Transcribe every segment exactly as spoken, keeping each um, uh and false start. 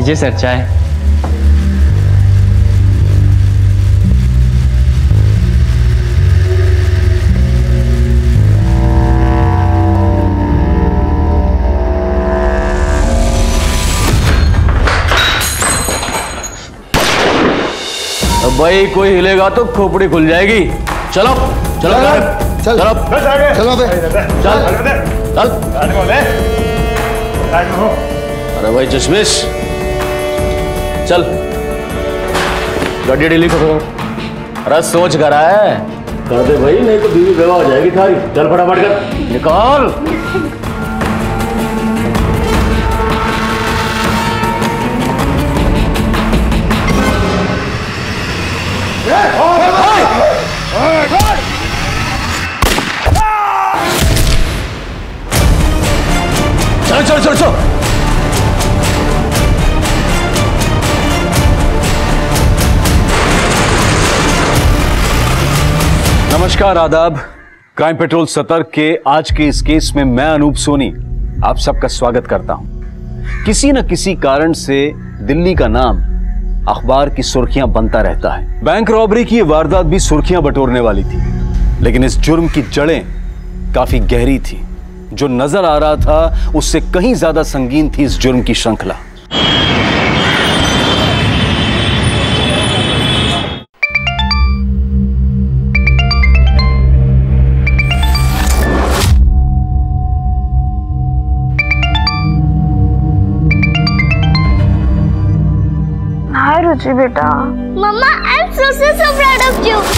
लीजिए सर चाय। भाई कोई हिलेगा तो खोपड़ी खुल जाएगी। चलो चलो चल चलो चलो बे चल चल। अरे भाई चश्मिश चल गाड़ी डिलीट करो। अरे सोच कर रहा है कर दे भाई, नहीं तो बीवी बेवा हो जाएगी थारी। चल फटाफट कर निकाल। चलो चलो चलो चलो। नमस्कार आदाब। क्राइम पेट्रोल सतर्क के आज के इस केस में मैं अनूप सोनी आप सबका स्वागत करता हूं। किसी न किसी कारण से दिल्ली का नाम अखबार की सुर्खियां बनता रहता है। बैंक रॉबरी की यह वारदात भी सुर्खियां बटोरने वाली थी, लेकिन इस जुर्म की जड़ें काफी गहरी थी। जो नजर आ रहा था उससे कहीं ज्यादा संगीन थी इस जुर्म की श्रृंखला। हाय रुचि बेटा। मम्मा I am so so so proud of you.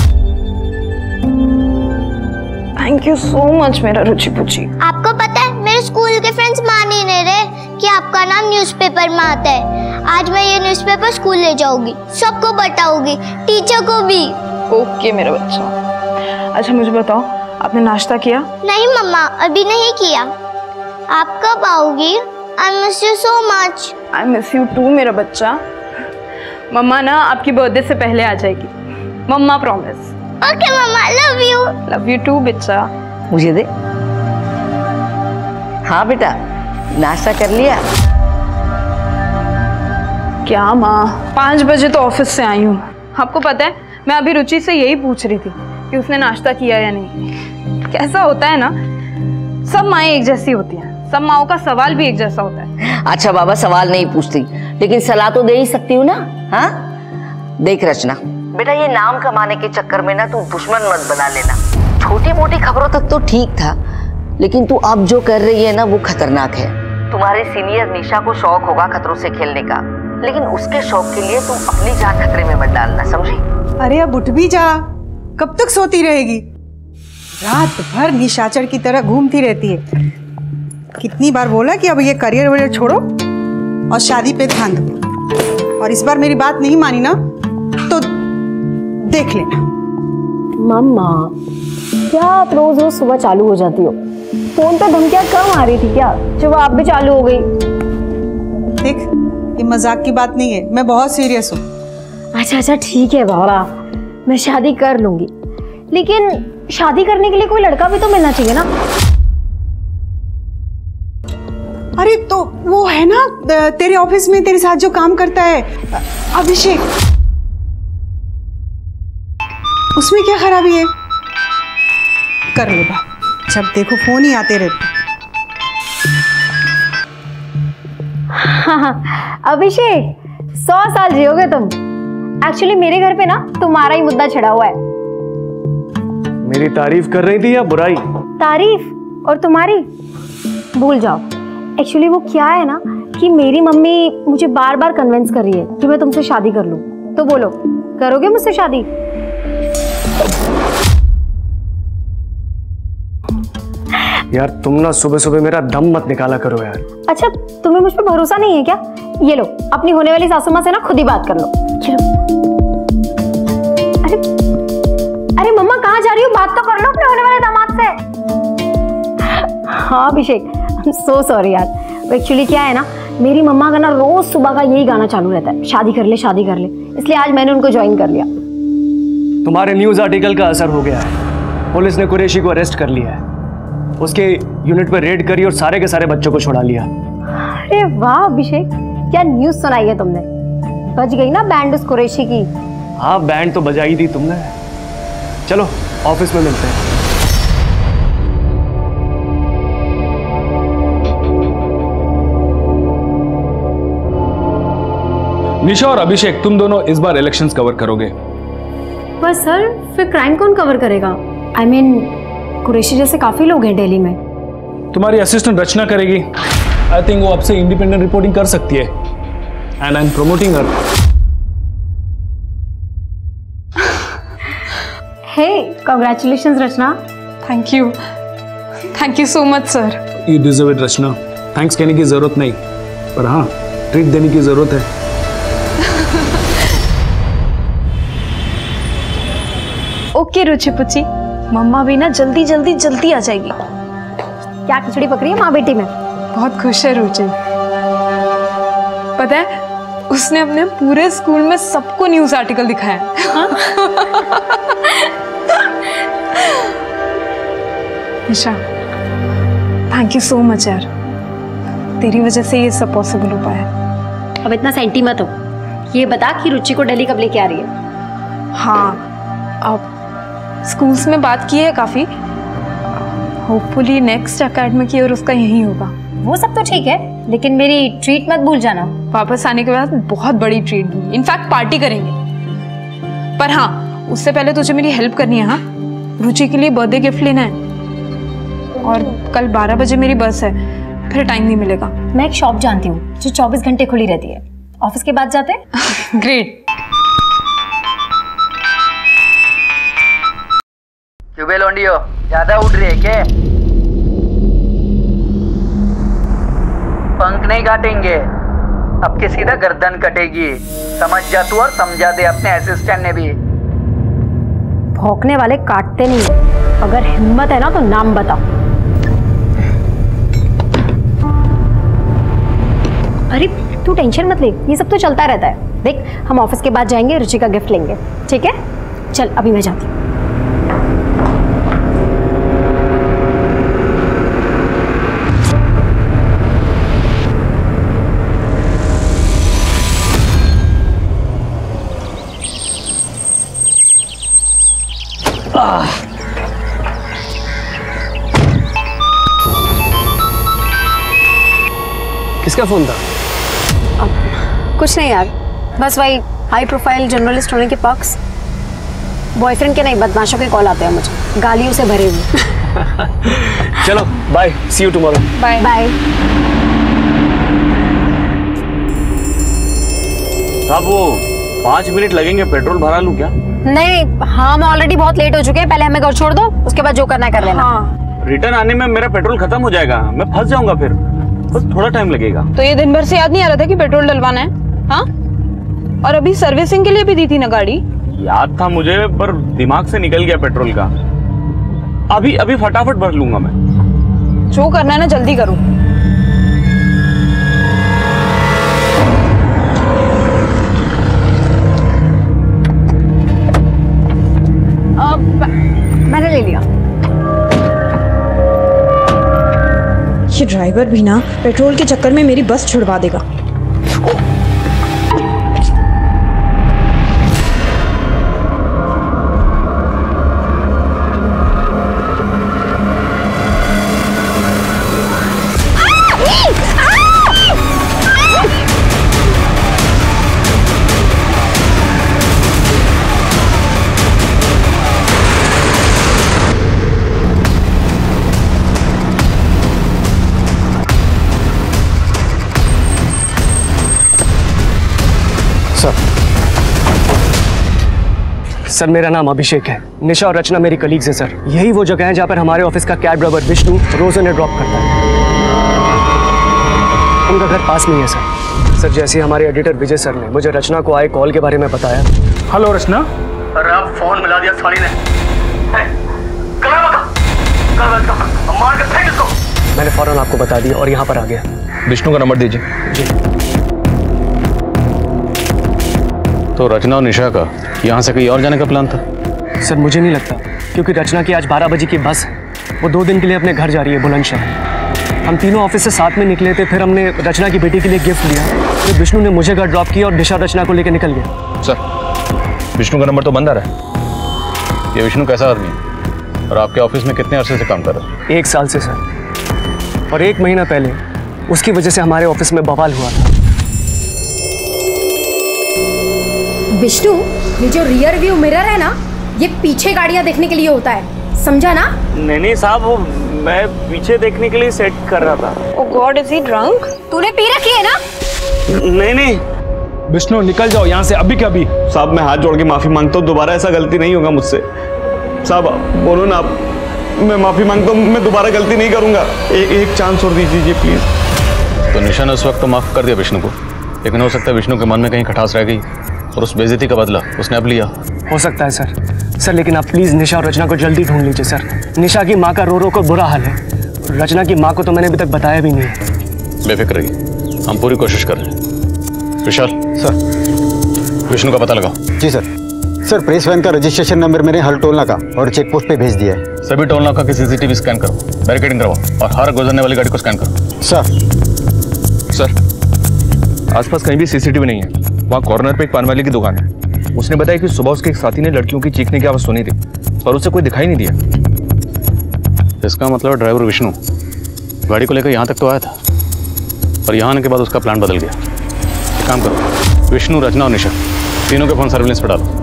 Thank you so much मेरा रुचि पुची। आपको पता है मेरे स्कूल के फ्रेंड्स मान ही नहीं रहे कि आपका नाम न्यूज़पेपर में आता है। आज मैं ये न्यूज़पेपर स्कूल ले जाऊंगी, सबको बताऊंगी, टीचर को भी। ओके मेरा बच्चा। अच्छा मुझे बताओ आपने नाश्ता किया? नहीं मम्मा अभी नहीं किया। आप कब आओगी? I miss you so much. I miss you too मेरा बच्चा। मम्मा ना आपकी बर्थडे से पहले आ जाएगी, मम्मा प्रॉमिस। ओके मम्मा love you. Love you too बच्चा। मुझे दे। हाँ बेटा नाश्ता कर लिया? क्या माँ, पाँच बजे तो ऑफिस से आई हूँ। आपको पता है मैं अभी रुचि से यही पूछ रही थी कि उसने नाश्ता किया या नहीं। कैसा होता है ना, सब माएँ एक जैसी होती हैं, सब माओं का सवाल भी एक जैसा होता है। अच्छा बाबा सवाल नहीं पूछती, लेकिन सलाह तो दे ही सकती हूँ ना। हाँ देख रचना बेटा, ये नाम कमाने के चक्कर में ना तू दुश्मन मत बना लेना। छोटी मोटी खबरों तक तो ठीक था, लेकिन तू अब जो कर रही है ना वो खतरनाक है। तुम्हारे सीनियर निशा को शौक होगा खतरों से खेलने का, लेकिन उसके शौक के लिए तुम अपनी जान खतरे में मत डालना, समझी? अरे अब उठ भी जा, कब तक सोती रहेगी? रात भर निशाचर की तरह घूमती रहती है। कितनी बार बोला कि अब ये करियर वरियर छोड़ो और शादी पे ध्यान दो, और इस बार मेरी बात नहीं मानी ना तो देख लेना। मम्मा क्या आप रोज रोज सुबह चालू हो जाती हो? फोन पे धमकियां कम आ रही थी क्या जब आप भी चालू हो गई? देख ये मजाक की बात नहीं है, मैं बहुत सीरियस हूँ। अच्छा अच्छा ठीक है बाबा, मैं शादी कर लूंगी, लेकिन शादी करने के लिए कोई लड़का भी तो मिलना चाहिए ना। अरे तो वो है ना तेरे ऑफिस में तेरे साथ जो काम करता है, अभिषेक, उसमें क्या खराबी है? कर लो बात, जब देखो फोन ही आते रहते। हाँ, अभिषेक सौ साल जियोगे तुम। एक्चुअली मेरे घर पे ना तुम्हारा ही मुद्दा छिड़ा हुआ है। मेरी तारीफ कर रही थी या बुराई? तारीफ और तुम्हारी भूल जाओ। एक्चुअली वो क्या है ना कि मेरी मम्मी मुझे बार बार कन्विंस कर रही है कि मैं तुमसे शादी कर लूं। तो बोलो करोगे मुझसे शादी? यार तुम ना सुबह सुबह मेरा दम मत निकाला करो यार। अच्छा तुम्हें मुझ पर भरोसा नहीं है क्या? ये लो अपनी होने वाली सासू माँ से ना खुद ही बात कर लो। चलो। अरे अरे मम्मा कहाँ जा रही हो? बात तो कर लो अपने होने वाले दामाद से। हाँ अभिषेक सो सॉरी यार। एक्चुअली क्या है ना, मेरी मम्मा का ना रोज सुबह का यही गाना चालू रहता है, शादी कर ले शादी कर ले, इसलिए आज मैंने उनको ज्वाइन कर लिया। तुम्हारे न्यूज आर्टिकल का असर हो गया है। पुलिस ने कुरैशी को अरेस्ट कर लिया है, उसके यूनिट पर रेड करी और सारे के सारे बच्चों को छुड़ा लिया। अरे वाह अभिषेक, क्या न्यूज सुनाई है तुमने? बज गई ना बैंड उस कुरैशी की। हाँ बैंड तो बजाई दी तुमने। चलो ऑफिस में मिलते हैं। निशा और अभिषेक, तुम दोनों इस बार इलेक्शंस कवर करोगे। पर सर फिर क्राइम कौन कवर करेगा? I I mean mean, Qureshi जैसे काफी लोग हैं दिल्ली में। तुम्हारी असिस्टेंट रचना करेगी। आई थिंक वो आपसे इंडिपेंडेंट रिपोर्टिंग कर सकती है। And I am promoting her. Hey, congratulations Rachna. Thank you, thank you so much sir. You deserve it Rachna. Thanks कहने की जरूरत नहीं, पर हाँ ट्रीट देने की जरूरत है। ओके रुचि पुची, मम्मा भी ना जल्दी जल्दी जल्दी आ जाएगी। क्या खिचड़ी पकड़ी है माँ बेटी में? बहुत खुश है रुचि। पता है उसने अपने पूरे स्कूल में सबको न्यूज आर्टिकल दिखाया। Nisha, thank you so much यार, तेरी वजह से ये सब पॉसिबल हो पाया। अब इतना सेंटी मत हो। ये बता कि रुचि को दिल्ली कब लेके आ रही है? हाँ, अब स्कूल्स में बात की है काफी। होपफुली नेक्स्ट एकेडमिक ईयर उसका यही होगा। वो सब तो ठीक है, लेकिन मेरी ट्रीट मत भूल जाना। वापस आने के बाद बहुत बड़ी ट्रीट दूंगी, इनफैक्ट पार्टी करेंगे। पर हाँ, उससे पहले तुझे मेरी हेल्प करनी है। हाँ, रुचि के लिए बर्थडे गिफ्ट लेना है और कल बारह बजे मेरी बस है, फिर टाइम नहीं मिलेगा। मैं एक शॉप जानती हूँ जो चौबीस घंटे खुली रहती है। ऑफिस के बाद जाते हैं। ग्रेट। क्यों बे लोंडियो, ज्यादा उड़ रही है क्या? पंख नहीं काटेंगे, अब के सीधा गर्दन कटेगी। समझ जा तू और समझा दे अपने असिस्टेंट ने भी। भौंकने वाले काटते नहीं। अगर हिम्मत है ना तो नाम बता। अरे तू टेंशन मत ले, ये सब तो चलता रहता है। देख, हम ऑफिस के बाद जाएंगे, रुचि का गिफ्ट लेंगे, ठीक है? चल अभी मैं जाती हूँ। किसका फोन था? कुछ नहीं यार, बस वही हाई प्रोफाइल जर्नलिस्ट होने के पक्ष। बॉयफ्रेंड के नहीं, बदमाशों के कॉल आते हैं मुझे, गालियों से भरे हुए। चलो bye, see you tomorrow. Bye bye. साहब वो पाँच मिनट लगेंगे, पेट्रोल भरा लूं क्या? नहीं, हाँ हम ऑलरेडी बहुत लेट हो चुके हैं। पहले हमें घर छोड़ दो, उसके बाद जो करना है कर लेना। हाँ। रिटर्न आने में मेरा पेट्रोल खत्म हो जाएगा, मैं फंस जाऊंगा, फिर बस थोड़ा टाइम लगेगा। तो ये दिन भर से याद नहीं आ रहा था कि पेट्रोल डलवाना है? हाँ, और अभी सर्विसिंग के लिए भी दी थी ना गाड़ी। याद था मुझे, पर दिमाग से निकल गया पेट्रोल का। अभी अभी फटाफट भर लूंगा मैं। जो करना है ना जल्दी करो। अब मैंने ले लिया। ये ड्राइवर भी ना पेट्रोल के चक्कर में मेरी बस छुड़वा देगा। सर मेरा नाम अभिषेक है। निशा और रचना मेरी कलीग्स हैं सर। यही वो जगह है जहाँ पर हमारे ऑफिस का कैब ड्राइवर विष्णु रोज उन्हें ड्रॉप करता है। उनका घर पास में ही है सर। सर जैसे हमारे एडिटर विजय सर ने मुझे रचना को आए कॉल के बारे में बताया। हेलो रचना। अरे अब फोन मिला दिया साली ने। मार के फेंक इसको। मैंने फौरन आपको बता दिया और यहाँ पर आ गया। विष्णु का नंबर दीजिए। जी। तो रचना और निशा का यहाँ से कहीं और जाने का प्लान था? सर मुझे नहीं लगता, क्योंकि रचना की आज बारह बजे की बस है। वो दो दिन के लिए अपने घर जा रही है बुलंदशहर। हम तीनों ऑफिस से साथ में निकले थे, फिर हमने रचना की बेटी के लिए गिफ्ट लिया। फिर विष्णु ने मुझे घर ड्रॉप किया और निशा रचना को लेकर निकल गया। सर, विष्णु का नंबर तो बंद आ रहा है। ये विष्णु कैसा आदमी है और आपके ऑफिस में कितने अरसे से काम कर रहा है? एक साल से सर, और एक महीना पहले उसकी वजह से हमारे ऑफिस में बवाल हुआ था। विष्णु, ये जो रियर व्यू मिरर है ना, ये पीछे गाड़ियां देखने के लिए होता है, समझा ना? नहीं नहीं साहब, वो मैं पीछे देखने के लिए सेट कर रहा था। Oh god, is he drunk? तूने पी रखी है ना? नहीं नहीं विष्णु निकल जाओ यहाँ से अभी के अभी। साहब मैं हाथ जोड़ के माफी मांगता हूँ, दोबारा ऐसा गलती नहीं होगा मुझसे। साहब बोलो ना आप, मैं माफी मांगता हूँ, मैं दोबारा गलती नहीं करूंगा। ए, एक चांस और दीजिए प्लीज। तो निशा ने उस वक्त तो माफ कर दिया विष्णु को, लेकिन हो सकता है विष्णु के मन में कहीं खटास रह गई और उस बेइज्जती का बदला उसने अब लिया। हो सकता है सर। सर लेकिन आप प्लीज निशा और रचना को जल्दी ढूंढ लीजिए सर। निशा की माँ का रो रो को बुरा हाल है, रचना की माँ को तो मैंने अभी तक बताया भी नहीं है। बेफिक्र रहिए, हम पूरी कोशिश कर रहे हैं। विशाल सर, विष्णु का पता लगाओ। जी सर। सर प्रेस वैन का रजिस्ट्रेशन नंबर मैंने हर टोल नाका और चेक पोस्ट पे भेज दिया है। सभी टोल नाका की सीसीटीवी स्कैन करो, बैरिकेडिंग करवाओ और हर गुजरने वाली गाड़ी को स्कैन करो। सर। सर आसपास कहीं भी सीसीटीवी नहीं है। वहाँ कॉर्नर पे एक पान वाले की दुकान है। उसने बताया कि सुबह उसके एक साथी ने लड़कियों की चीखने की आवाज सुनी थी, पर उसे कोई दिखाई नहीं दिया। इसका मतलब ड्राइवर विष्णु गाड़ी को लेकर यहाँ तक तो आया था, और यहाँ आने के बाद उसका प्लान बदल गया। एक काम करो, विष्णु, रचना और निशा तीनों के फोन सर्विलेंस पर डालो।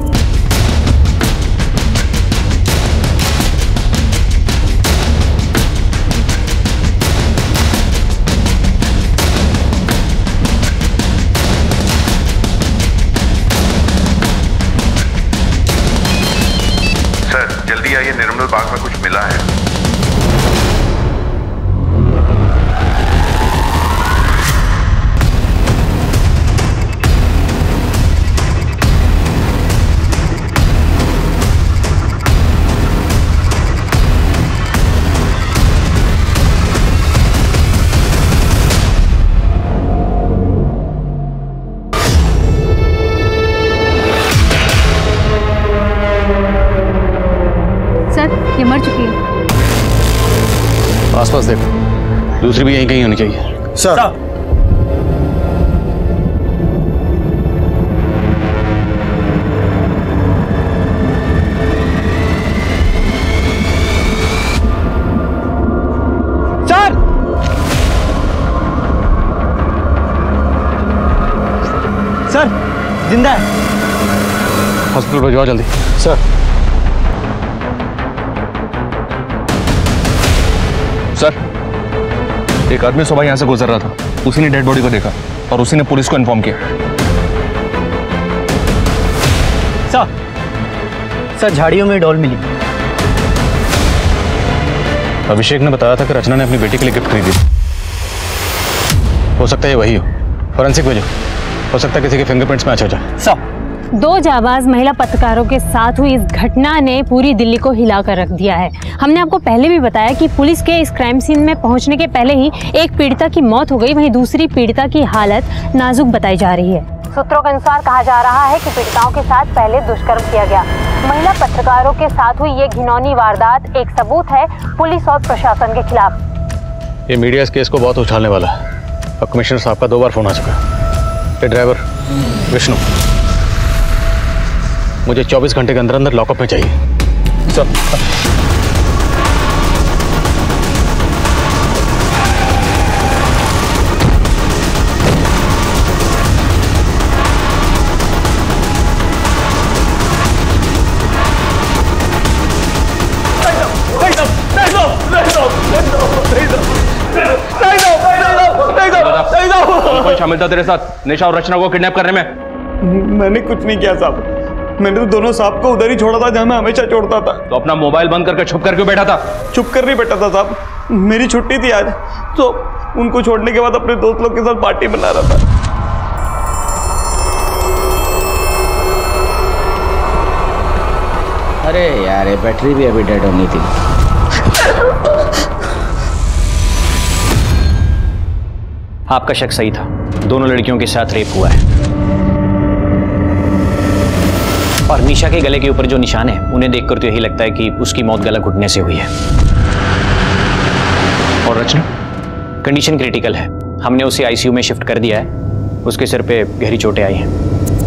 जल्दी आइए, निर्मल बाग में कुछ मिला है। ये मर चुकी है। आसपास देखो, दूसरी भी यहीं कहीं होनी चाहिए। सर। सर सर जिंदा है। हॉस्पिटल भिजवाओ जल्दी। सर। सर एक आदमी सुबह यहाँ से गुजर रहा था, उसी ने डेड बॉडी को देखा और उसी ने पुलिस को इन्फॉर्म किया। सर सर झाड़ियों में डॉल मिली। अभिषेक ने बताया था कि रचना ने अपनी बेटी के लिए गिफ्ट खरीदी। हो सकता है ये वही हो। फॉरेंसिक भेजो, हो सकता है किसी के फिंगरप्रिंट्स मैच हो जाए। सर दो जाबाज महिला पत्रकारों के साथ हुई इस घटना ने पूरी दिल्ली को हिलाकर रख दिया है। हमने आपको पहले भी बताया कि पुलिस के इस क्राइम सीन में पहुंचने के पहले ही एक पीड़िता की मौत हो गई, वहीं दूसरी पीड़िता की हालत नाजुक बताई जा रही है। सूत्रों के अनुसार कहा जा रहा है कि पीड़िताओं के साथ पहले दुष्कर्म किया गया। महिला पत्रकारों के साथ हुई ये घिनौनी वारदात एक सबूत है पुलिस और प्रशासन के खिलाफ। ये मीडिया इस केस को बहुत उछालने वाला है। अब कमिश्नर साहब का दो बार फोन आ चुका है। ये ड्राइवर विष्णु मुझे चौबीस घंटे के अंदर अंदर लॉकअप में चाहिए। सर कौन शामिल था तेरे साथ निशा और रचना को किडनैप करने में? मैंने कुछ नहीं किया साहब। मैंने तो दोनों साहब को उधर ही छोड़ा था जहां मैं हमेशा छोड़ता था। तो अपना मोबाइल बंद करके छुप कर क्यों बैठा था? छुप कर नहीं बैठा था साहब, मेरी छुट्टी थी आज, तो उनको छोड़ने के बाद अपने दोस्त लोग के साथ पार्टी मना रहा था। अरे यार ये बैटरी भी अभी डेड होनी थी। आपका शक सही था, दोनों लड़कियों के साथ रेप हुआ है और निशा के गले के ऊपर जो निशान है उन्हें देखकर तो यही लगता है कि उसकी मौत गला घुटने से हुई है। और रचना? कंडीशन क्रिटिकल है, हमने उसे आईसीयू में शिफ्ट कर दिया है, उसके सिर पे गहरी चोटें आई हैं।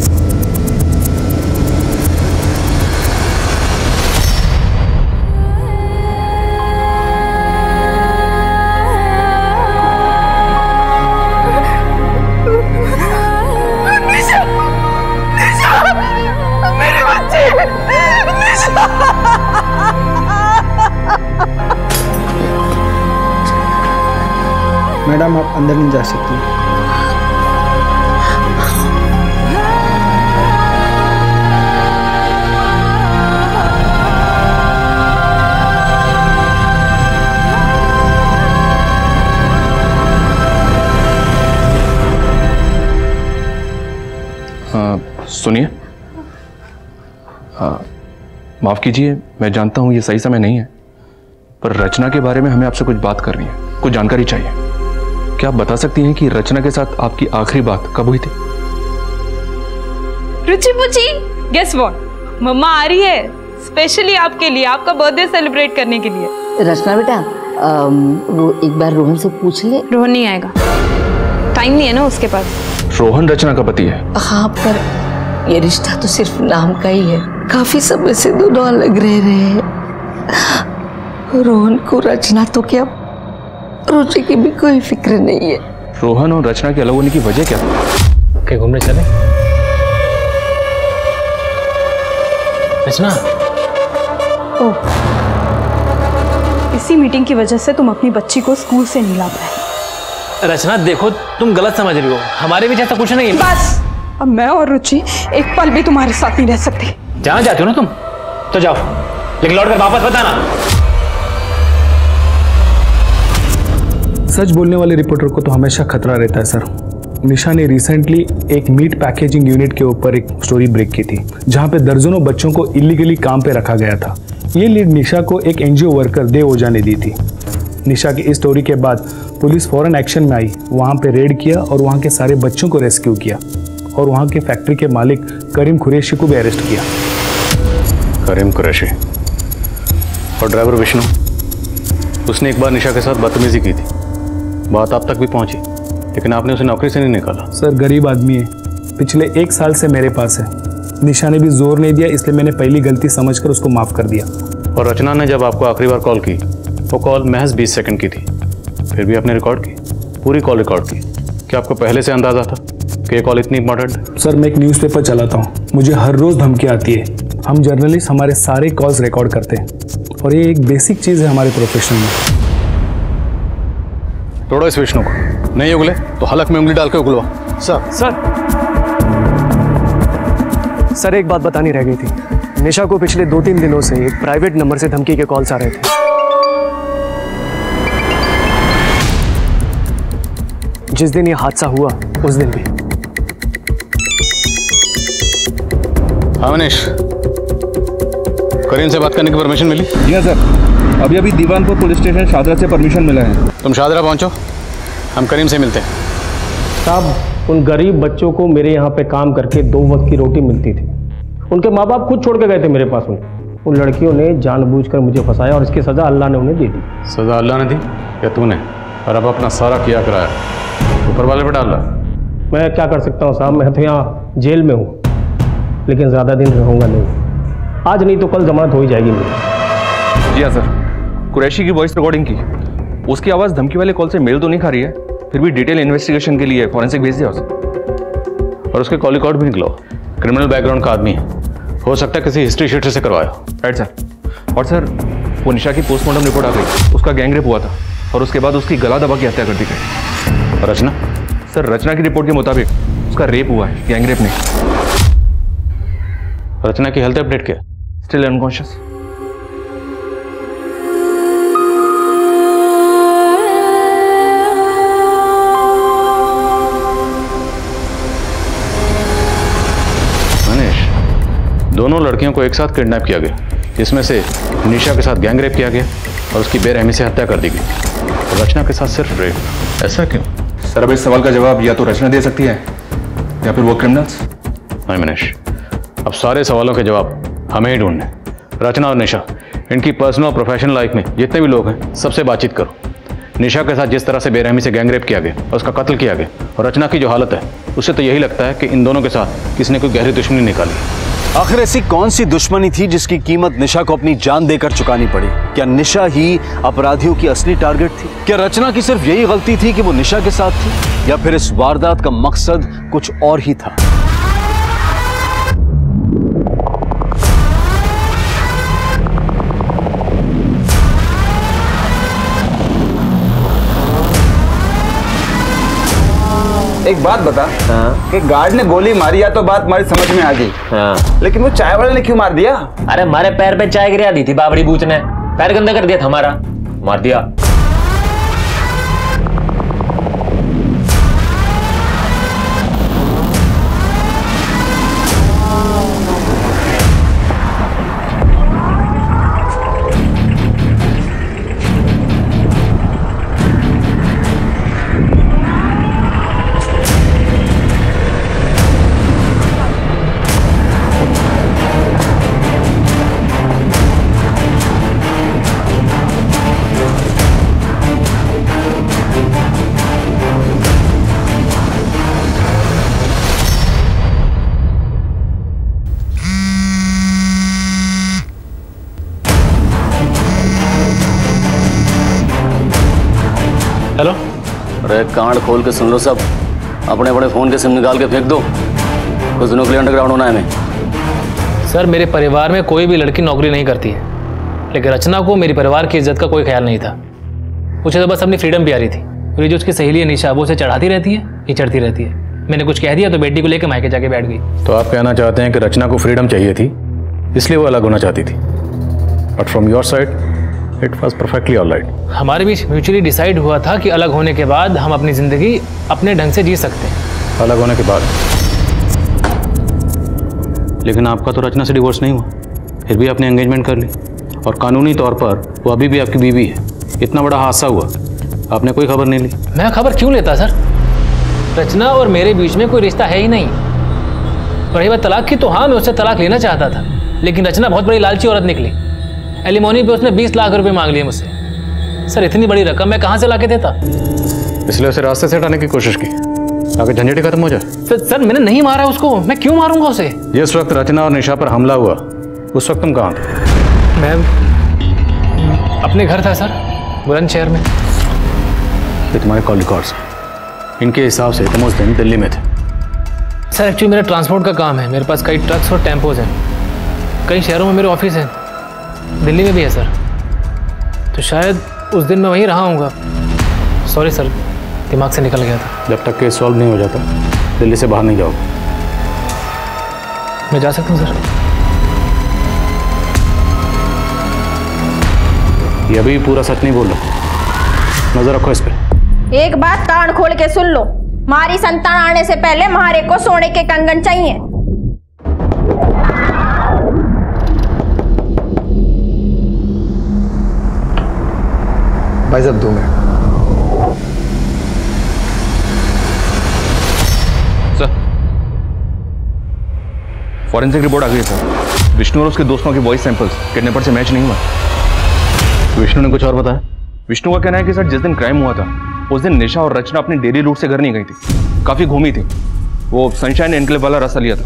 मैडम आप अंदर नहीं जा सकती। हाँ सुनिए, हाँ माफ़ कीजिए, मैं जानता हूँ ये सही समय नहीं है, पर रचना के बारे में हमें आपसे कुछ बात करनी है, कुछ जानकारी चाहिए। क्या आप बता सकती हैं कि रचना के साथ आपकी आखिरी बात कब हुई थी? रुचि पुची, गेस व्हाट, मम्मा आ रही है स्पेशली आपके लिए, आपका बर्थडे सेलिब्रेट करने के लिए। रचना बेटा, आम, वो एक बार रोहन से पूछ ले। रोहन नहीं आएगा, टाइम नहीं है ना उसके पास। रोहन रचना का पति है? हाँ, पर ये रिश्ता तो सिर्फ नाम का ही है। काफी समय से दोनों अलग रह रहे हैं। रोहन को रचना तो क्या, रुचि की भी कोई फिक्र नहीं है। रोहन और रचना के अलग होने की वजह क्या? कहीं घूमने चले? रचना, ओह, इसी मीटिंग की वजह से तुम अपनी बच्ची को स्कूल से नहीं ला पाए। रचना देखो, तुम गलत समझ रही हो, हमारे बीच ऐसा कुछ नहीं है। बस, अब मैं और रुचि एक पल भी तुम्हारे साथ नहीं रह सकते। जहाँ जाती हो ना तुम, तो जाओ, लेकिन लौट कर वापस बताना। सच बोलने वाले रिपोर्टर को तो हमेशा खतरा रहता है सर। निशा ने रिसेंटली एक मीट पैकेजिंग यूनिट के ऊपर एक स्टोरी ब्रेक की थी, जहां पे दर्जनों बच्चों को इलीगली काम पे रखा गया था। ये लीड निशा को एक एनजीओ वर्कर देव ओझा ने दी थी। निशा की इस स्टोरी के बाद पुलिस फौरन एक्शन में आई, वहां पे रेड किया और वहां के सारे बच्चों को रेस्क्यू किया और वहां के फैक्ट्री के मालिक करीम कुरैशी को भी अरेस्ट किया। करीम कुरैशी और ड्राइवर विष्णु, उसने एक बार निशा के साथ बदतमीजी की थी, बात आप तक भी पहुंची, लेकिन आपने उसे नौकरी से नहीं निकाला। सर गरीब आदमी है, पिछले एक साल से मेरे पास है। निशा ने भी जोर नहीं दिया, इसलिए मैंने पहली गलती समझकर उसको माफ कर दिया। और रचना ने जब आपको आखिरी बार कॉल की, वो कॉल महज बीस सेकंड की थी, फिर भी आपने रिकॉर्ड की, पूरी कॉल रिकॉर्ड की। क्या आपको पहले से अंदाजा था कि ये कॉल इतनी इंपॉर्टेंट है? सर मैं एक न्यूज़पेपर चलाता हूँ, मुझे हर रोज़ धमकी आती है। हम जर्नलिस्ट हमारे सारे कॉल्स रिकॉर्ड करते हैं और ये एक बेसिक चीज़ है हमारे प्रोफेशन में। तोड़ो इस विष्णु को, नहीं उगले तो हलक में उंगली डाल के उगलवा। सर सर सर एक बात बतानी रह गई थी। निशा को पिछले दो तीन दिनों से एक प्राइवेट नंबर से धमकी के कॉल्स आ रहे थे। जिस दिन ये हादसा हुआ उस दिन भी। हाँ मनीष, करीम से बात करने की परमिशन मिली? जी हाँ सर, अभी अभी दीवानपुर पुलिस स्टेशन शादरा से परमिशन मिला है। तुम शादरा पहुंचो, हम करीम से मिलते हैं। साहब, उन गरीब बच्चों को मेरे यहाँ पे काम करके दो वक्त की रोटी मिलती थी। उनके माँ बाप खुद छोड़ के गए थे मेरे पास उन्हें। उन लड़कियों ने जानबूझकर मुझे फंसाया और इसकी सज़ा अल्लाह ने उन्हें दे दी। सज़ा अल्लाह ने दी या तूने? और अब अपना सारा किया कराया ऊपर वाले पे डाल रहा। मैं क्या कर सकता हूँ साहब, मैं तो यहाँ जेल में हूँ, लेकिन ज़्यादा दिन रहूँगा नहीं। आज नहीं तो कल जमानत हो ही जाएगी मेरी। जी हाँ सर, कुरैशी की वॉइस रिकॉर्डिंग की, उसकी आवाज़ धमकी वाले कॉल से मेल तो नहीं खा रही है, फिर भी डिटेल इन्वेस्टिगेशन के लिए फॉरेंसिक भेज दिया उसे। और उसके कॉल रिकॉर्ड भी निकला, क्रिमिनल बैकग्राउंड का आदमी है, हो सकता है किसी हिस्ट्री शीट से करवाया। Right sir. और सर वो निशा की पोस्टमार्टम रिपोर्ट आ गई, उसका गैंग रेप हुआ था और उसके बाद उसकी गला दबा की हत्या कर दी गई। रचना? सर रचना की रिपोर्ट के मुताबिक उसका रेप हुआ है, गैंग रेप नहीं। रचना की हेल्थ अपडेट क्या? Still unconscious. मनीष, दोनों लड़कियों को एक साथ किडनैप किया गया, जिसमें से निशा के साथ गैंग रेप किया गया और उसकी बेरहमी से हत्या कर दी गई, और रचना के साथ सिर्फ रेप। ऐसा क्यों? सर अब इस सवाल का जवाब या तो रचना दे सकती है या फिर वो क्रिमिनल्स। नहीं मनीष, अब सारे सवालों के जवाब हमें ही ढूंढने। रचना और निशा, इनकी पर्सनल और प्रोफेशनल लाइफ में जितने भी लोग हैं सबसे बातचीत करो, निशा के साथ जिस तरह से बेरहमी से गैंगरेप किया गया और उसका कत्ल किया गया और रचना की जो हालत है, उससे तो यही लगता है कि इन दोनों के साथ किसी ने कोई गहरी दुश्मनी निकाली। आखिर ऐसी कौन सी दुश्मनी थी जिसकी कीमत निशा को अपनी जान देकर चुकानी पड़ी? क्या निशा ही अपराधियों की असली टारगेट थी? क्या रचना की सिर्फ यही गलती थी कि वो निशा के साथ थी, या फिर इस वारदात का मकसद कुछ और ही था? एक बात बता, हाँ? कि गार्ड ने गोली मारी या तो बात हमारी समझ में आ गई, हाँ? लेकिन वो चाय वाले ने क्यों मार दिया? अरे हमारे पैर पे चाय गिरा दी थी बाबड़ी बूच ने, पैर गंदा कर दिया था हमारा, मार दिया। हेलो, अरे कांड खोल के सुन लो सब, अपने अपने फोन के सिम निकाल के फेंक दो, कुछ दिनों के लिए अंडरग्राउंड होना है हमें। सर मेरे परिवार में कोई भी लड़की नौकरी नहीं करती है, लेकिन रचना को मेरे परिवार की इज्जत का कोई ख्याल नहीं था। उसे तो बस अपनी फ्रीडम प्यारी थी। और ये जो उसकी सहेली है निशा, वो उसे चढ़ाती रहती है, ये चढ़ती रहती है। मैंने कुछ कह दिया तो बेटी को लेकर मायके जाके बैठ गई। तो आप कहना चाहते हैं कि रचना को फ्रीडम चाहिए थी, इसलिए वो अलग होना चाहती थी, but from your side it was perfectly all right. हमारे बीच म्यूचुअली डिसाइड हुआ था कि अलग होने के बाद हम अपनी जिंदगी अपने ढंग से जी सकते हैं। अलग होने के बाद? लेकिन आपका तो रचना से डिवोर्स नहीं हुआ, फिर भी आपने एंगेजमेंट कर ली, और कानूनी तौर पर वो अभी भी आपकी बीवी है। इतना बड़ा हादसा हुआ, आपने कोई खबर नहीं ली। मैं खबर क्यों लेता सर? रचना और मेरे बीच में कोई रिश्ता है ही नहीं। और रही बात तलाक की, तो हाँ मैं उससे तलाक लेना चाहता था, लेकिन रचना बहुत बड़ी लालची औरत निकली। एलिमोनी पे उसने बीस लाख रुपए मांग लिए मुझसे। सर इतनी बड़ी रकम मैं कहाँ से लाके देता? इसलिए उसे रास्ते से हटाने की कोशिश की ताकि झंझट खत्म हो जाए। सर, सर मैंने नहीं मारा उसको, मैं क्यों मारूंगा उसे? जिस वक्त रचना और निशा पर हमला हुआ उस वक्त तुम कहाँ थे? मैं अपने घर था सर, बुलंदशहर में। ये तुम्हारे कॉल रिकॉर्ड्स, इनके हिसाब से तुम उस दिन दिल्ली में थे। सर एक्चुअली मेरा ट्रांसपोर्ट का काम है, मेरे पास कई ट्रक्स और टेम्पोज हैं। कई शहरों में मेरे ऑफिस हैं, दिल्ली में भी है सर। तो शायद उस दिन मैं वहीं रहा हूँगा। सॉरी सर, दिमाग से निकल गया था। जब तक केस सॉल्व नहीं हो जाता दिल्ली से बाहर नहीं जाओगे। मैं जा सकता हूँ सर? ये अभी पूरा सच नहीं बोल रहा, नजर रखो इस पे। एक बात कान खोल के सुन लो, मारी संतान आने से पहले महारे को सोने के कंगन चाहिए। भाई साहब दो मिनट। सर फॉरेंसिक रिपोर्ट आ गई है सर। विष्णु और उसके दोस्तों की वॉइस सैंपल्स किडनैपर से मैच नहीं हुआ। विष्णु ने कुछ और बताया। विष्णु का कहना है कि सर जिस दिन क्राइम हुआ था उस दिन निशा और रचना अपनी डेली रूट से घर नहीं गई थी, काफी घूमी थी। वो सनशाइन एनक्लेव वाला रास्ता लिया था।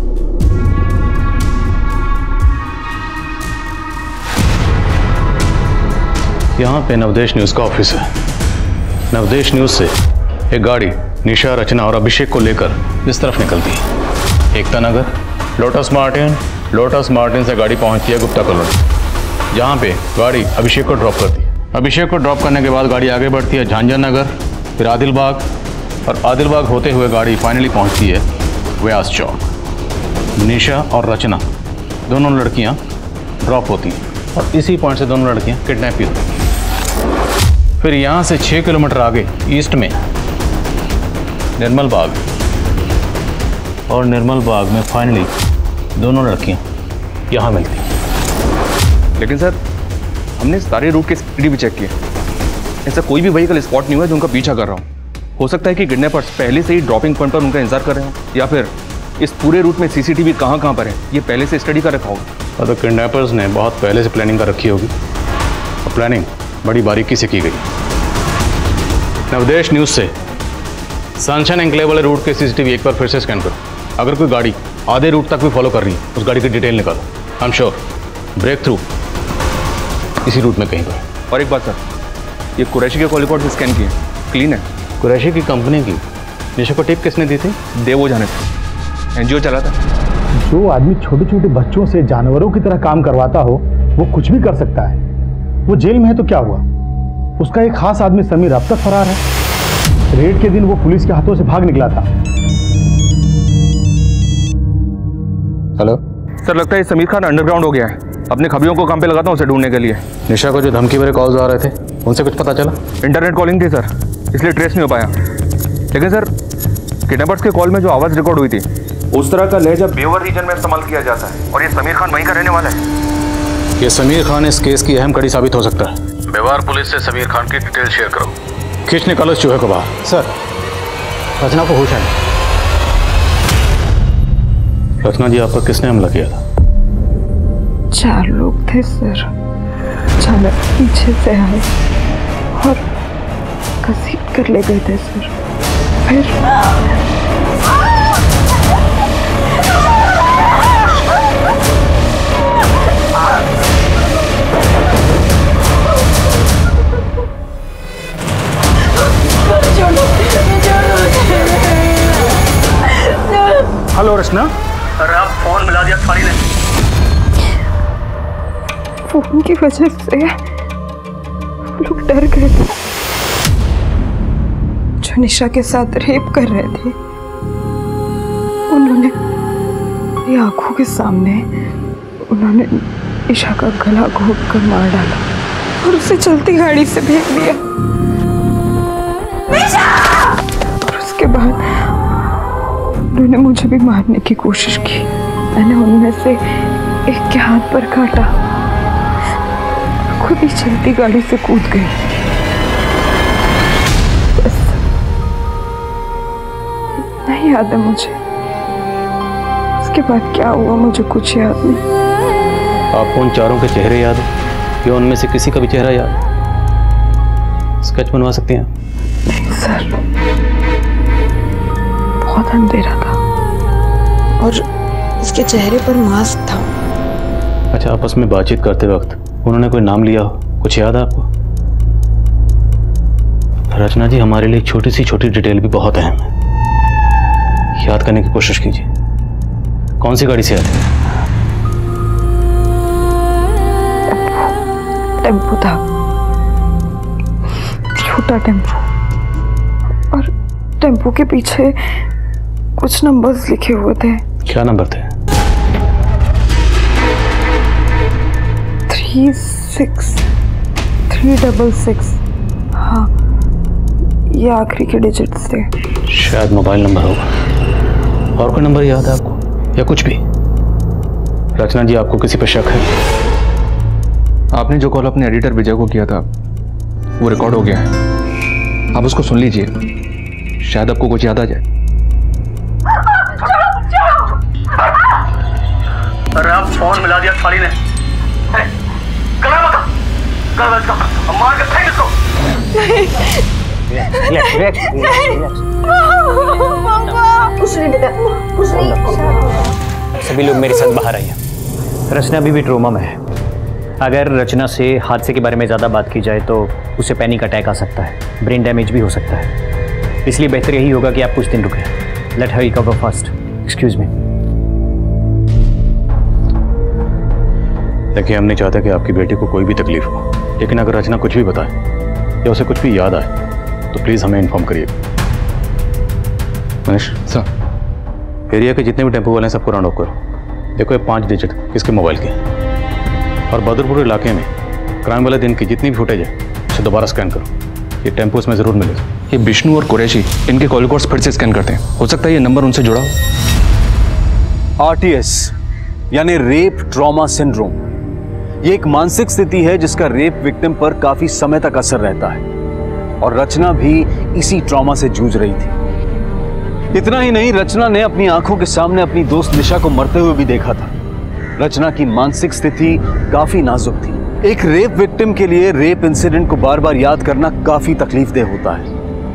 यहाँ पे नवदेश न्यूज का ऑफिस है। नवदेश न्यूज से एक गाड़ी निशा, रचना और अभिषेक को लेकर इस तरफ निकलती है। Ekta Nagar, Lotus Martin, Lotus Martin से गाड़ी पहुंचती है गुप्ता कॉलोनी, जहाँ पे गाड़ी अभिषेक को ड्रॉप करती है। अभिषेक को ड्रॉप करने के बाद गाड़ी आगे बढ़ती है झांझर नगर, फिर आदिलबाग, और आदिलबाग होते हुए गाड़ी फाइनली पहुंचती है व्यास चौक। निशा और रचना दोनों लड़कियां ड्रॉप होती हैं और इसी पॉइंट से दोनों लड़कियां किडनैप भी होती हैं। फिर यहाँ से छः किलोमीटर आगे ईस्ट में निर्मल बाग, और निर्मल बाग में फाइनली दोनों लड़कियां यहाँ मिलती हैं। लेकिन सर हमने सारे रूट के स्पीड भी चेक किया, ऐसा कोई भी व्हीकल स्पॉट नहीं हुआ जो उनका पीछा कर रहा हूँ। हो सकता है कि किडनैपर्स पहले से ही ड्रॉपिंग पॉइंट पर उनका इंतजार कर रहे हो, या फिर इस पूरे रूट में सीसीटीवी कहाँ कहाँ पर है ये पहले से स्टडी कर रखा होगा। तो किडनैपर्स ने बहुत पहले से प्लानिंग कर रखी होगी, और प्लानिंग बड़ी बारीकी से की गई। नवदेश न्यूज से सनशाइन एनक्लेव वाले रूट के सीसीटीवी एक बार फिर से स्कैन करो। अगर कोई गाड़ी आधे रूट तक भी फॉलो कर रही है, उस गाड़ी की डिटेल निकालो। I am sure breakthrough इसी रूट में कहीं पर। और एक बात सर, ये कुरैशी के कॉल रिकॉर्ड से स्कैन किए, क्लीन है। कुरैशी की कंपनी की निशा को टिप किसने दी थी? देवो जाने थे, एनजीओ चला था। जो आदमी छोटे छोटे बच्चों से जानवरों की तरह काम करवाता हो वो कुछ भी कर सकता है। वो जेल में है तो क्या हुआ, उसका एक खास आदमी समीर अब तक फरार है। रेड के दिन वो पुलिस के हाथों से भाग निकला था। हेलो सर, लगता है समीर खान अंडरग्राउंड हो गया है। अपने खबियों को काम पे लगाता हूँ उसे ढूंढने के लिए। निशा को जो धमकी भरे कॉल्स आ रहे थे उनसे कुछ पता चला? इंटरनेट कॉलिंग थी सर, इसलिए ट्रेस नहीं हो पाया। लेकिन सर, किडनैपर्स के कॉल में जो आवाज़ रिकॉर्ड हुई थी उस तरह का लहजा बेवर रीजन में इस्तेमाल किया जाता है, और ये समीर खान वहीं का रहने वाला है। ये समीर खान इस केस की अहम कड़ी साबित हो सकता है। बेवार पुलिस से समीर खान की डिटेल शेयर करो। खींच निकालो इस चूहे को बाहर। सर, रचना को होश है। रचना जी, आप पर किसने हमला किया था? चार लोग थे सर, अचानक पीछे से आए और घसीट कर ले गए थे सर। फिर हेलो रचना। अरे आप फोन मिला दिया थाली ने। फोन की वजह से लोग डर गए थे। जो निशा के साथ रेप कर रहे थे उन्होंने मेरी आंखों के सामने उन्होंने निशा का गला घोट कर मार डाला और उसे चलती गाड़ी से फेंक दिया। और उसके बाद उन्होंने मुझे भी मारने की कोशिश की। मैंने उनमें से एक के हाथ पर काटा, खुद ही चलती गाड़ी से कूद गई। बस नहीं याद है मुझे, उसके बाद क्या हुआ मुझे कुछ याद नहीं। आपको उन चारों के चेहरे याद है या उनमें से किसी का भी चेहरा याद? स्केच बनवा सकते हैं? नहीं सर, बहुत अंधेरा था और उसके चेहरे पर मास्क था। अच्छा, आपस में बातचीत करते वक्त उन्होंने कोई नाम लिया हो, कुछ याद है आपको? रचना जी, हमारे लिए छोटी सी छोटी डिटेल भी बहुत अहम है, याद करने की कोशिश कीजिए। कौन सी गाड़ी से आए थे? टेम्पो था, छोटा टेम्पो, और टेम्पो के पीछे कुछ नंबर्स लिखे हुए थे। क्या नंबर थे? Three six three double six. हाँ, ये आखिरी के डिजिट्स थे। शायद मोबाइल नंबर होगा। और कोई नंबर याद है आपको या कुछ भी? रचना जी, आपको किसी पर शक है? आपने जो कॉल अपने एडिटर विजय को किया था वो रिकॉर्ड हो गया है, आप उसको सुन लीजिए, शायद आपको कुछ याद आ जाए। अरे आप फोन मिला दिया थाली ने। गला मत गला इसका, मार के फेंक इसको। कुछ नहीं बेटा, कुछ नहीं। सभी लोग मेरे साथ बाहर आइए। रचना अभी भी ट्रोमा में है। अगर रचना से हादसे के बारे में ज़्यादा बात की जाए तो उसे पैनिक अटैक आ सकता है, ब्रेन डैमेज भी हो सकता है। इसलिए बेहतर यही होगा कि आप कुछ दिन रुकें। Let her recover fast. Excuse me. देखिए, हम नहीं चाहते कि आपकी बेटी को कोई भी तकलीफ हो, लेकिन अगर रचना कुछ भी बताए या उसे कुछ भी याद आए तो प्लीज़ हमें इन्फॉर्म करिए। मनीष सर, एरिया के जितने भी टेम्पो वाले हैं सबको राउंड ऑफ करो। देखो ये पांच डिजिट किसके मोबाइल के, और बदरपुर इलाके में क्राइम वाले दिन की जितनी भी फुटेज है उसे दोबारा स्कैन करो। ये टेम्पो इसमें ज़रूर मिलेगा। ये विष्णु और कुरैशी, इनके कॉल रिकॉर्ड्स फिर से स्कैन करते हैं, हो सकता है ये नंबर उनसे जुड़ा हो। आरटीएस यानी रेप ट्रॉमा सिंड्रोम, ये एक मानसिक स्थिति है जिसका रेप विक्टिम पर काफी समय तक असर रहता है, और रचना भी इसी ट्रॉमा से जूझ रही थी। इतना ही नहीं, रचना ने अपनी आंखों के सामने अपनी दोस्त निशा को मरते हुए भी देखा था। रचना की मानसिक स्थिति काफी नाजुक थी। एक रेप विक्टिम के लिए रेप इंसिडेंट को बार बार याद करना काफी तकलीफदेह होता है,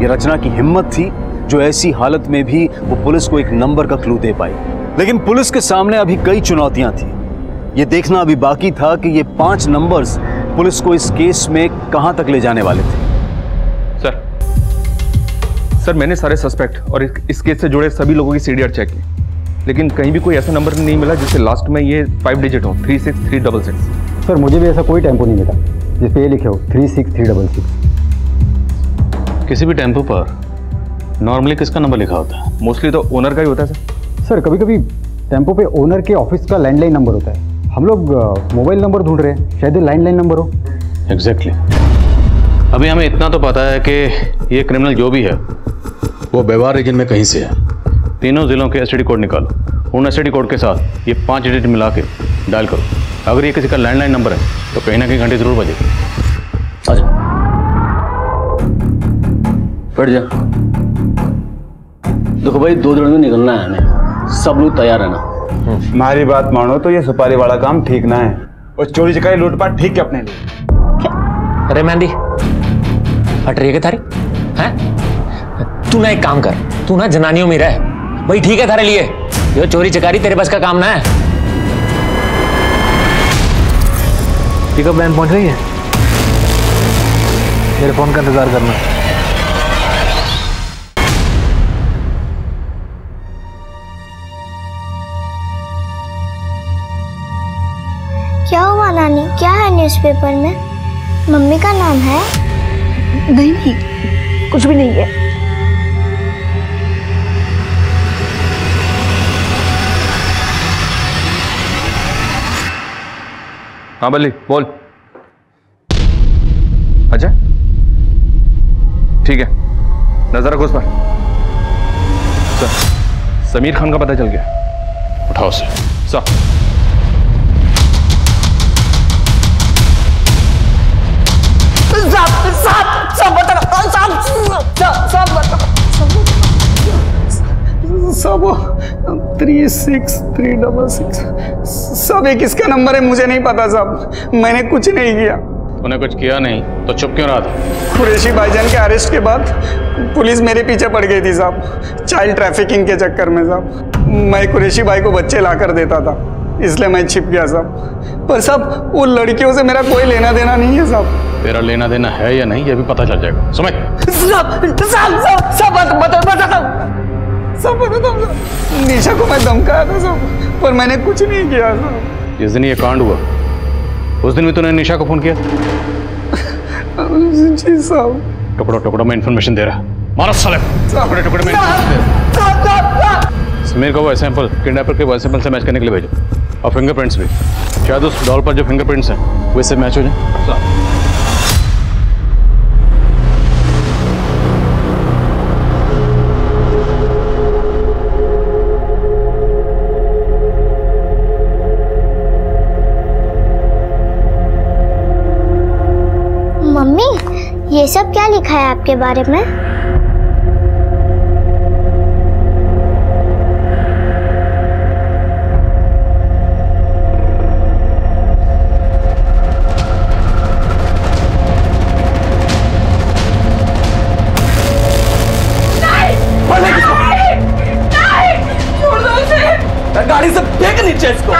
ये रचना की हिम्मत थी जो ऐसी हालत में भी वो पुलिस को एक नंबर का क्लू दे पाई। लेकिन पुलिस के सामने अभी कई चुनौतियां थी। ये देखना अभी बाकी था कि ये पांच नंबर्स पुलिस को इस केस में कहां तक ले जाने वाले थे। सर सर मैंने सारे सस्पेक्ट और इस केस से जुड़े सभी लोगों की सीडीआर चेक की, लेकिन कहीं भी कोई ऐसा नंबर नहीं मिला जिससे लास्ट में ये फाइव डिजिट हो, three six three double six. Sir मुझे भी ऐसा कोई टेम्पो नहीं मिला जिस पे ये लिखे हो three six three double six. किसी भी टेम्पो पर नॉर्मली किसका नंबर लिखा होता है? मोस्टली तो ओनर का ही होता है सर। सर कभी कभी टेम्पो पे ओनर के ऑफिस का लैंडलाइन नंबर होता है। हम लोग मोबाइल नंबर ढूंढ रहे हैं, शायद लैंडलाइन नंबर हो। Exactly exactly. अभी हमें इतना तो पता है कि ये क्रिमिनल जो भी है वो बेवार रीजन में कहीं से है। तीनों जिलों के एसटीडी कोड निकालो, उन एसटीडी कोड के साथ ये पांच डिजिट मिला के डायल करो। अगर ये किसी का लैंडलाइन नंबर है तो कहीं ना कहीं घंटे जरूर बजेगी। आजा, बैठ जा। देखो भाई, दो दिन में निकलना है हमें, सब लोग तैयार है ना? हमारी बात मानो तो ये सुपारी वाला काम ठीक ना है, और चोरी चकारी लूटपाट ठीक है अपने लिए। अरे मेहंदी हट रही है क्या थारी? हैं? तू ना एक काम कर, तू ना जनानियों में रह भाई, ठीक है थारे लिए। ये चोरी चकारी तेरे बस का काम ना है। पिकअप वैन पहुंच रही है, मेरे फोन का इंतजार करना। क्या हुआ नानी, क्या है न्यूज़पेपर में? मम्मी का नाम है? नहीं नहीं, कुछ भी नहीं है। हाँ बल्ली बोल। अच्छा ठीक है, नजर रखो उस पर। सर समीर खान का पता चल गया, उठाओ उसे। सर सब three six three double six सब एक इसका नंबर है, मुझे नहीं पता साहब, मैंने कुछ नहीं किया। तूने कुछ किया नहीं तो चुप क्यों रहा था? कुरैशी भाईजान के अरेस्ट के बाद पुलिस मेरे पीछे पड़ गई थी साहब, चाइल्ड ट्रैफिकिंग के चक्कर में साहब। मैं कुरैशी भाई को बच्चे ला कर देता था, इसलिए मैं छिप गया साहब। पर साहब वो लड़कियों से मेरा कोई लेना देना नहीं है साहब। तेरा लेना देना है या नहीं ये भी पता चल जाएगा, समझ? सब पता था, निशा को मैं धमकाया था सब, पर मैंने कुछ नहीं किया साहब। जिस दिन ये कांड हुआ उस दिन भी तूने निशा को फोन किया? जी साहब। टुकड़ों टुकड़ों में इंफॉर्मेशन दे रहा, मारो साले, टुकड़े टुकड़े में समीर को वो सैंपल किडनैपर के वॉइस सैंपल से मैच करने के लिए भेजो, और फिंगरप्रिंट्स भी। शायद उस डॉल पर जो फिंगरप्रिंट्स हैं वो इससे मैच हो जाए। मम्मी ये सब क्या लिखा है आपके बारे में? गाड़ी से फेंक नीचे इसको।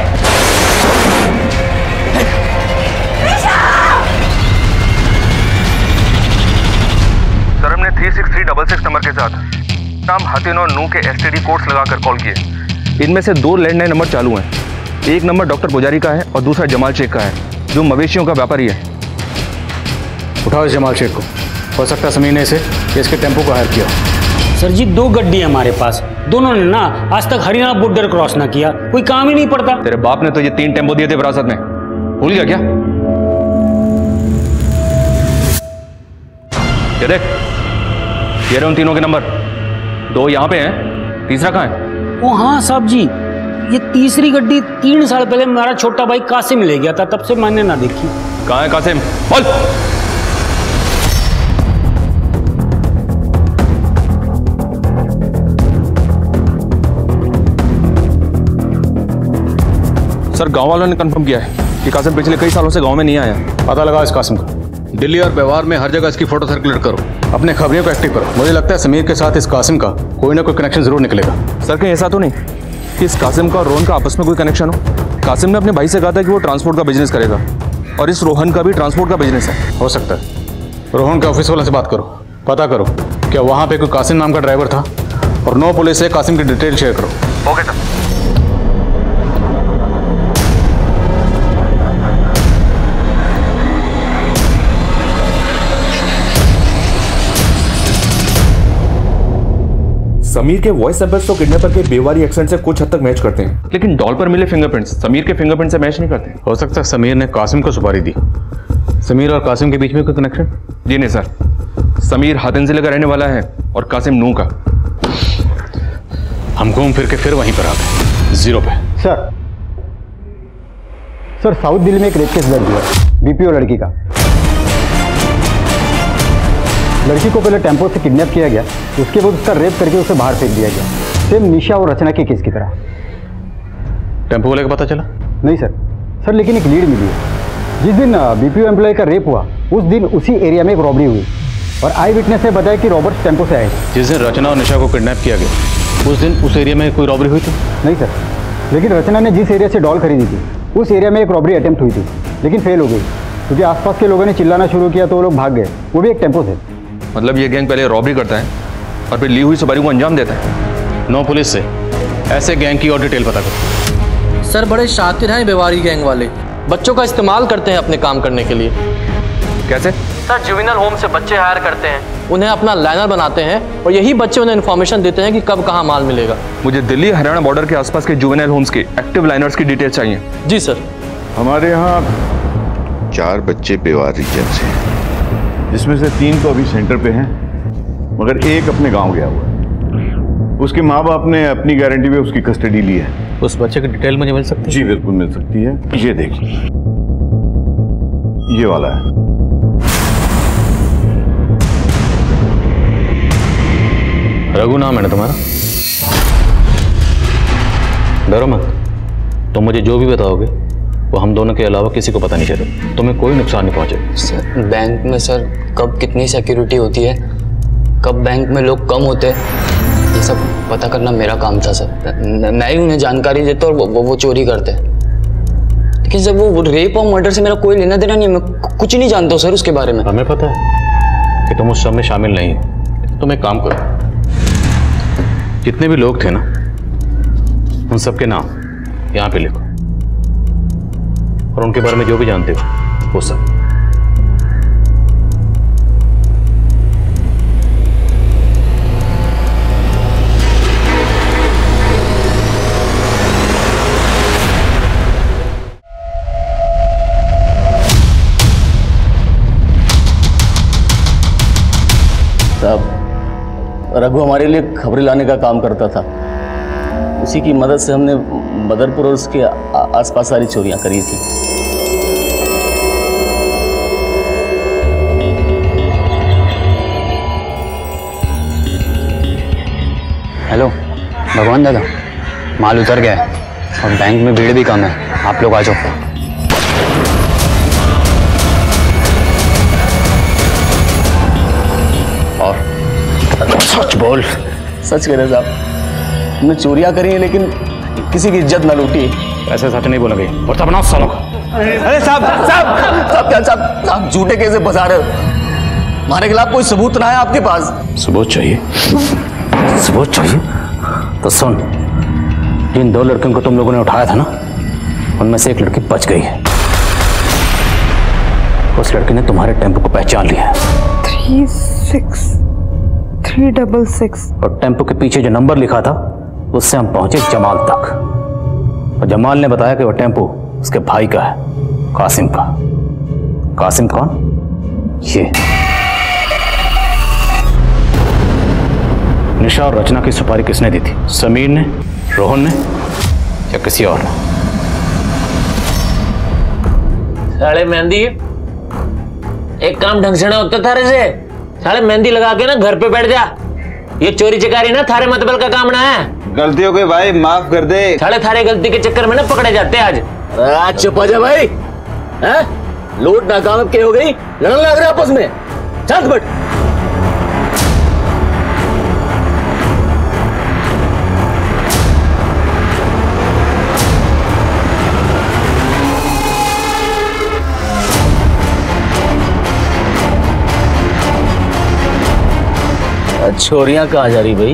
सर हमने three six three double six number के साथ नाम हतिन और नू के एसटीडी कोड्स लगाकर कॉल किए। इनमें से दो लैंडलाइन नंबर चालू हैं, एक नंबर डॉक्टर पुजारी का है और दूसरा जमाल शेख का है जो मवेशियों का व्यापारी है। उठाओ इस जमाल शेख को, हो सकता है समीर ने इसे इसके टेम्पो को हायर किया। सर जी दो गड्डी है हमारे पास, दोनों ने ना आज तक हरियाणा बॉर्डर क्रॉस ना किया, कोई काम ही नहीं पड़ता। तेरे बाप ने तो ये तीन टेम्पो दिए थे विरासत में, भूल गया क्या? ये देख, ये रहे उन तीनों के नंबर, दो यहाँ पे हैं, तीसरा कहाँ है? ओ हाँ साहब जी, ये तीसरी गड्डी तीन साल पहले हमारा छोटा भाई कासिम ले गया था, तब से मैंने ना देखी। कहाँ है कासिम? बोल। सर गांव वालों ने कंफर्म किया है कि कासिम पिछले कई सालों से गांव में नहीं आया। पता लगा इस कासिम का, दिल्ली और व्यवहार में हर जगह इसकी फोटो सर्कुलेट करो, अपने खबरियों को एक्टिव करो। मुझे लगता है समीर के साथ इस कासिम का कोई ना कोई कनेक्शन जरूर निकलेगा। सर कहीं ऐसा तो नहीं कि इस कासिम का और रोहन का आपस में कोई कनेक्शन हो? कासिम ने अपने भाई से कहा था कि वो ट्रांसपोर्ट का बिजनेस करेगा और इस रोहन का भी ट्रांसपोर्ट का बिजनेस है। हो सकता है। रोहन के ऑफिस वालों से बात करो, पता करो क्या वहाँ पे कोई कासिम नाम का ड्राइवर था, और नो पुलिस से कासिम की डिटेल शेयर करो। Okay sir. समीर के वॉइस सैंपल्स तो किडनैपर के बेवारी एक्सेंट से कुछ हद तक मैच करते हैं, लेकिन डॉल पर मिले फिंगरप्रिंट्स समीर के फिंगरप्रिंट से मैच नहीं करते। हो सकता है समीर ने कासिम को सुपारी दी। समीर और कासिम के बीच में कोई कनेक्शन? जी नहीं सर, समीर हातिन जिले का रहने वाला है और कासिम नू का। हम घूम फिर के फिर वहीं पर आ गए, जीरो पे। सर सर साउथ दिल्ली में एक रेप केस दर्ज हुआ है, बीपीओ लड़की का। लड़की को पहले टेम्पो से किडनैप किया गया, उसके बाद उसका रेप करके उसे बाहर फेंक दिया गया, सेम निशा और रचना के केस की तरह। टेम्पो वाले का पता चला? नहीं सर सर लेकिन एक लीड मिली है। जिस दिन बीपीओ एम्प्लॉय का रेप हुआ उस दिन उसी एरिया में एक रॉबरी हुई और आई विटनेस ने बताया कि रॉबर्ट टेम्पो से आए। जिस दिन रचना और निशा को किडनैप किया गया उस दिन उस एरिया में कोई रॉबरी हुई थी? नहीं सर, लेकिन रचना ने जिस एरिया से डॉल खरीदी थी उस एरिया में एक रॉबरी अटेम्प्ट हुई थी, लेकिन फेल हो गई क्योंकि आसपास के लोगों ने चिल्लाना शुरू किया तो वो लोग भाग गए, वो भी एक टेम्पो से। मतलब ये गैंग पहले रॉबरी करता है और फिर ली हुई सवारी को अंजाम देता है। नो पुलिस से ऐसे गैंग की और डिटेल पता करो। सर बड़े शातिर हैं बेवारी गैंग वाले, बच्चों का इस्तेमाल करते हैं अपने काम करने के लिए। कैसे? सर जुवेनाइल होम से बच्चे हायर करते हैं, उन्हें अपना लाइनर बनाते हैं और यही बच्चे उन्हें इन्फॉर्मेशन देते हैं कि कब कहाँ माल मिलेगा। मुझे दिल्ली हरियाणा बॉर्डर के आसपास के जुवेनाइल होम्स के एक्टिव लाइनर्स की डिटेल चाहिए। जी सर। हमारे यहाँ चार बच्चे बेवार रीजन से हैं, जिसमें से तीन तो अभी सेंटर पे हैं, मगर एक अपने गांव गया हुआ है। उसके माँ बाप ने अपनी गारंटी में उसकी कस्टडी ली है। उस बच्चे की डिटेल मुझे मिल सकती है? जी बिल्कुल मिल सकती है। ये देखिए, ये वाला है। रघु नाम है ना तुम्हारा? डरो मत, तुम मुझे जो भी बताओगे वो हम दोनों के अलावा किसी को पता नहीं चलेगा, तुम्हें कोई नुकसान नहीं पहुंचेगा। सर बैंक में सर कब कितनी सिक्योरिटी होती है, कब बैंक में लोग कम होते हैं, ये सब पता करना मेरा काम था सर। मैं ही उन्हें जानकारी देता और वो वो, वो चोरी करते। लेकिन सर वो रेप और मर्डर से मेरा कोई लेना देना नहीं है, मैं कुछ नहीं जानता हूँ सर उसके बारे में। हमें पता है कि तुम उस सब में शामिल नहीं हो। तुम एक काम करो, जितने भी लोग थे ना उन सबके नाम यहाँ पे लिखो और उनके बारे में जो भी जानते हो वो सब। साहब रघु हमारे लिए खबरें लाने का काम करता था, उसी की मदद से हमने बदरपुर और उसके आसपास सारी चोरियां करी थी। हेलो भगवान दादा, माल उतर गया है और बैंक में भीड़ भी कम है, आप लोग आ जाओ। और सच बोल। सच कह रहे साहब, हमने चोरियां करी हैं लेकिन किसी की इज्जत ना लूटी। ऐसे सच नहीं बोलोगे और तब ना सालों का। अरे साहब साहब साहब क्या साहब आप झूठे कैसे फंसा रहे हो? हमारे खिलाफ कोई सबूत ना है आपके पास? सबूत चाहिए? सबूत चाहिए तो सुन, जिन दो लड़कियों को तुम लोगों ने उठाया था ना उनमें से एक लड़की बच गई है। उस लड़की ने तुम्हारे टेम्पो को पहचान लिया है। Three six three double six और टेम्पो के पीछे जो नंबर लिखा था उससे हम पहुंचे जमाल तक, और जमाल ने बताया कि वो टेम्पो उसके भाई का है, कासिम का। कासिम कौन? ये निशा और रचना की सुपारी किसने दी थी? समीर ने, रोहन ने या किसी और ने? साले मेहंदी, एक काम ढंग से ना होता थारे से। साले मेहंदी लगा के ना घर पे बैठ जा। ये चोरी चकारी ना थारे मतबल का काम ना है। गलती हो गई भाई, माफ कर दे। साले थारे गलती के चक्कर में ना पकड़े जाते आज। चुप हो जा भाई। लूट नाकाम के हो गई, लड़ने लग रहे आपस में। शांत बैठ। छोरियां कहाँ जा रही भाई?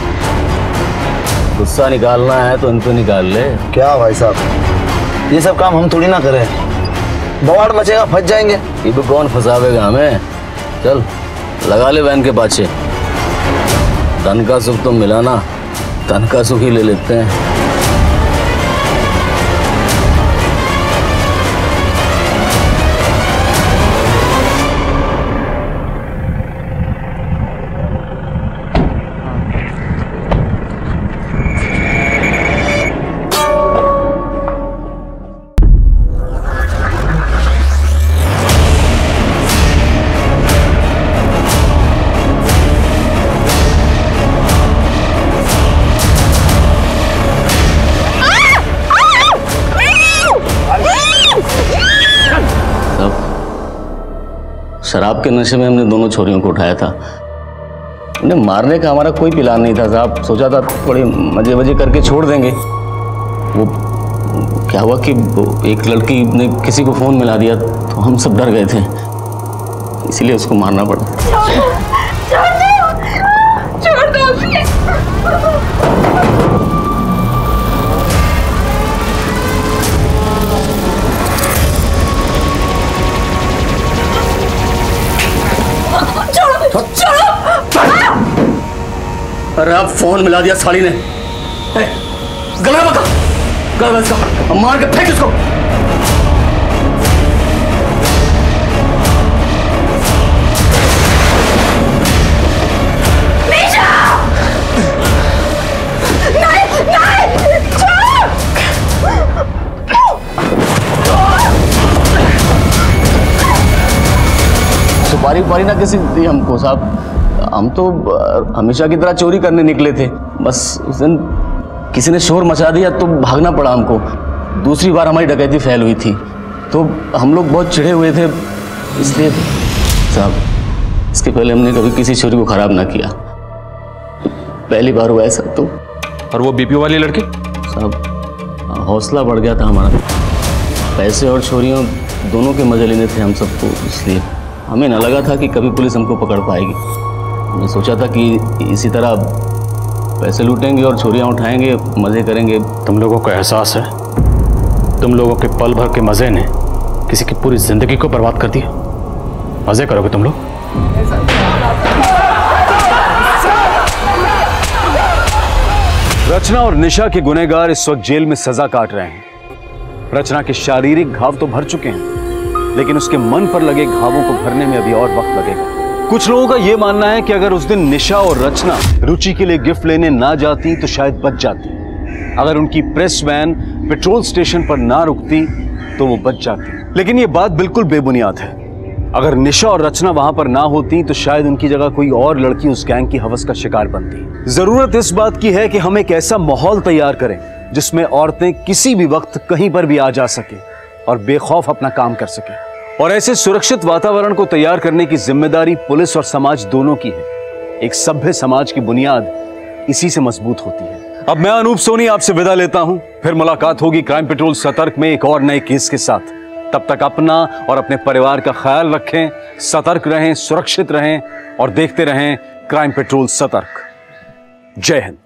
गुस्सा निकालना है तो इनको निकाल ले। क्या भाई साहब, ये सब काम हम थोड़ी ना करें, बवाड़ मचेगा, फंस जाएंगे। ये भी कौन फंसावेगा हमें? चल लगा ले वैन के पाछे। तन का सुख तो मिला ना, तन का सुख ही ले लेते हैं। शराब के नशे में हमने दोनों छोरियों को उठाया था। उन्हें मारने का हमारा कोई प्लान नहीं था साहब। सोचा था थोड़ी मजे मजे करके छोड़ देंगे। वो क्या हुआ कि एक लड़की ने किसी को फोन मिला दिया तो हम सब डर गए थे, इसीलिए उसको मारना पड़ा। छोड़ दो उसे। अरे आप फोन मिला दिया साली ने। गला बता, गला इसका, मार के फेंक इसको। सुपारी उपारी ना किसी दी हमको साहब। हम तो हमेशा की तरह चोरी करने निकले थे, बस उस दिन किसी ने शोर मचा दिया तो भागना पड़ा हमको। दूसरी बार हमारी डकैती फैल हुई थी तो हम लोग बहुत चिढ़े हुए थे, इसलिए साहब इसके पहले हमने कभी किसी चोरी को खराब ना किया, पहली बार हुआ ऐसा। तो और वो बीपीओ वाली लड़की साहब, हौसला बढ़ गया था हमारा। पैसे और चोरियों दोनों के मजे लेने थे हम सबको, इसलिए हमें ना लगा था कि कभी पुलिस हमको पकड़ पाएगी। मैं सोचा था कि इसी तरह पैसे लूटेंगे और चोरियां उठाएंगे, मजे करेंगे। तुम लोगों को एहसास है तुम लोगों के पल भर के मजे ने किसी की पूरी जिंदगी को बर्बाद कर दिया? मजे करोगे तुम लोग? रचना और निशा के गुनहगार इस वक्त जेल में सजा काट रहे हैं। रचना के शारीरिक घाव तो भर चुके हैं, लेकिन उसके मन पर लगे घावों को भरने में अभी और वक्त लगेगा। कुछ लोगों का यह मानना है कि अगर उस दिन निशा और रचना रुचि के लिए गिफ्ट लेने ना जाती तो शायद बच जाती। अगर उनकी प्रेस वैन पेट्रोल स्टेशन पर ना रुकती तो वो बच जाती। लेकिन ये बात बिल्कुल बेबुनियाद है। अगर निशा और रचना वहां पर ना होती तो शायद उनकी जगह कोई और लड़की उस गैंग की हवस का शिकार बनती। जरूरत इस बात की है कि हम एक ऐसा माहौल तैयार करें जिसमें औरतें किसी भी वक्त कहीं पर भी आ जा सके और बेखौफ अपना काम कर सके। और ऐसे सुरक्षित वातावरण को तैयार करने की जिम्मेदारी पुलिस और समाज दोनों की है। एक सभ्य समाज की बुनियाद इसी से मजबूत होती है। अब मैं अनूप सोनी आपसे विदा लेता हूं, फिर मुलाकात होगी क्राइम पेट्रोल सतर्क में एक और नए केस के साथ। तब तक अपना और अपने परिवार का ख्याल रखें, सतर्क रहें, सुरक्षित रहें और देखते रहें क्राइम पेट्रोल सतर्क। जय हिंद।